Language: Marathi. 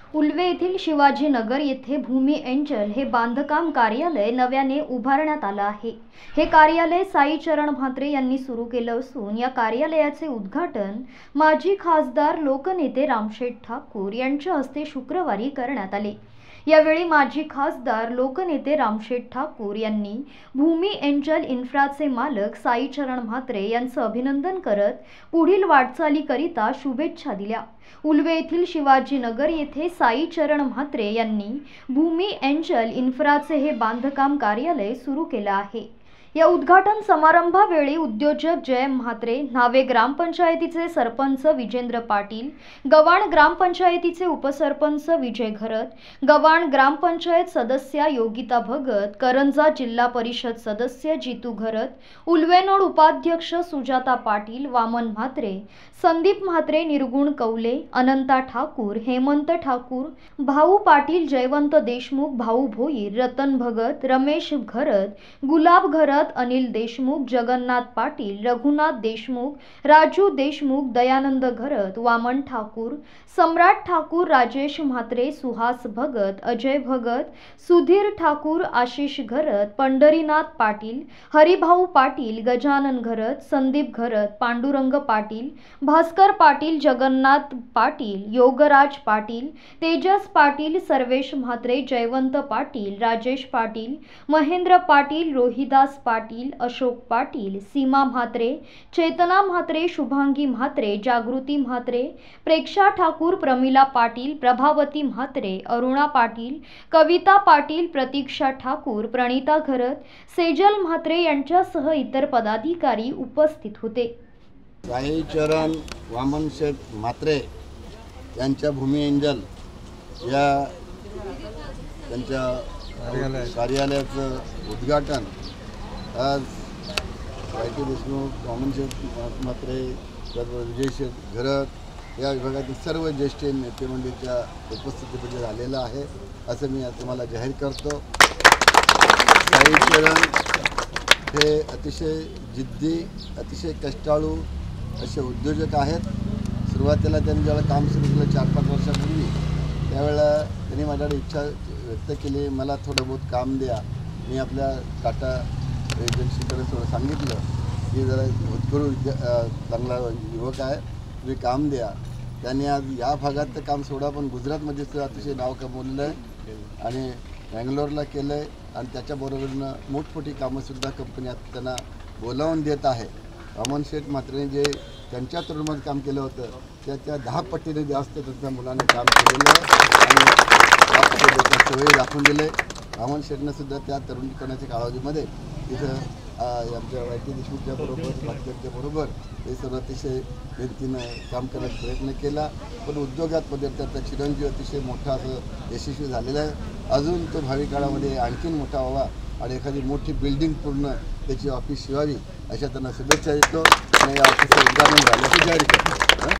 उल्वे येथील शिवाजीनगर येथे भूमी एंजल हे बांधकाम कार्यालय नव्याने उभारण्यात आलं आहे। हे कार्यालय साई चरण म्हात्रे यांनी सुरू केलं असून या कार्यालयाचे उद्घाटन माजी खासदार लोकनेते रामशेठ ठाकूर यांच्या हस्ते शुक्रवारी करण्यात आले। यावेळी माजी खासदार लोकनेते रामशेठ ठाकूर यांनी भूमी एंजल इन्फ्राचे मालक साई चरण म्हात्रे यांचं अभिनंदन करत पुढील वाटचालीकरिता शुभेच्छा दिल्या। उल्वे येथील शिवाजीनगर येथे साई चरण म्हात्रे यांनी भूमी एंजल इन्फ्राचे हे बांधकाम कार्यालय सुरू केलं आहे। या उद्घाटन समारंभावेळी उद्योजक जयम म्हात्रे, नावे ग्रामपंचायतीचे सरपंच विजेंद्र पाटील, गव्हाण ग्रामपंचायतीचे उपसरपंच विजय घरत, गव्हाण ग्रामपंचायत सदस्या योगिता भगत, करंजा जिल्हा परिषद सदस्य जितू घरत, उल्वेनोड उपाध्यक्ष सुजाता पाटील, वामन म्हात्रे, संदीप म्हात्रे, निर्गुण कौले, अनंता ठाकूर, हेमंत ठाकूर, भाऊ पाटील, जयवंत देशमुख, भाऊ भोईर, रतन भगत, रमेश घरत, गुलाब घरत, अनिल देशमुख, जगन्नाथ पाटील, रघुनाथ देशमुख, राजू देशमुख, दयानंद घरत, वामन ठाकूर, सम्राट ठाकूर, राजेश म्हात्रे, सुहास भगत, अजय भगत, सुधीर ठाकूर, आशिष घरत, पंढरीनाथ पाटील, हरिभाऊ पाटील, गजानन घरत, संदीप घरत, पांडुरंग पाटील, भास्कर पाटील, जगन्नाथ पाटील, योगराज पाटील, तेजस पाटील, सर्वेश म्हात्रे, जयवंत पाटील, राजेश पाटील, महेंद्र पाटील, रोहिदास पाटील, अशोक पाटील, सीमा म्हात्रे, चेतना म्हात्रे, शुभांगी म्हात्रे, जागृती म्हात्रे, प्रेक्षा ठाकूर, प्रमिला पाटील, प्रभावती म्हात्रे, अरुणा पाटील, कविता पाटील, प्रतीक्षा ठाकूर, प्रणिता घरत, सेजल म्हात्रे यांच्यासह इतर पदाधिकारी उपस्थित होते। साई चरण वामनशेठ म्हात्रे यांच्या भूमी एंजल या त्यांच्या कार्यालयाचं उद्घाटन आज वायटी देशमुख, वामनशेठ म्हात्रे, विजयशेठ घरत या विभागातील सर्व ज्येष्ठ नेते मंडळीच्या उपस्थितीमध्ये झालेलं आहे असं मी तुम्हाला जाहीर करतो। साई चरण हे अतिशय जिद्दी, अतिशय कष्टाळू असे उद्योजक आहेत। सुरुवातीला त्यांनी जेव्हा काम सुरू केलं 4-5 वर्षापूर्वी त्यावेळेला त्यांनी माझ्याकडे इच्छा व्यक्त केली, मला थोडं बहुत काम द्या। मी आपल्या टाटा एजन्सीकडे थोडं सांगितलं की जरा भूतपूर्व चांगला युवक आहे, तुम्ही काम द्या। त्यांनी आज या भागात तर काम सोडा पण गुजरातमध्ये सुद्धा अतिशय नाव कमवलेलं आहे आणि बँगलोरला केलं आहे आणि त्याच्याबरोबरनं मोठमोठी कामंसुद्धा कंपनी आता त्यांना बोलावून देत आहे। वामनशेठ म्हात्रेने जे त्यांच्या तरुणात काम केलं होतं त्याच्या 10 पटीने जास्त त्यांच्या मुलांनी काम केलेलं आहे आणि सवयी दाखवून दिले। वामनशेठनं सुद्धा त्या तरुणपणाच्या कालावधीमध्ये तिथं आमच्या वायटी देशमुखच्या बरोबर, भाजपच्या बरोबर हे सर्व अतिशय मेहनतीनं काम करण्याचा प्रयत्न केला पण उद्योगातमध्ये त्याचा चिरंजीव अतिशय मोठा असं यशस्वी झालेला आहे। अजून तो भावी काळामध्ये आणखीन मोठा व्हावा आणि एखादी मोठी बिल्डिंग पूर्ण त्याची ऑफिस शिवावी अशा त्यांना शुभेच्छा देतो आणि या ऑफिसचं उद्घाटन झाल्याचं जाहीर करतो।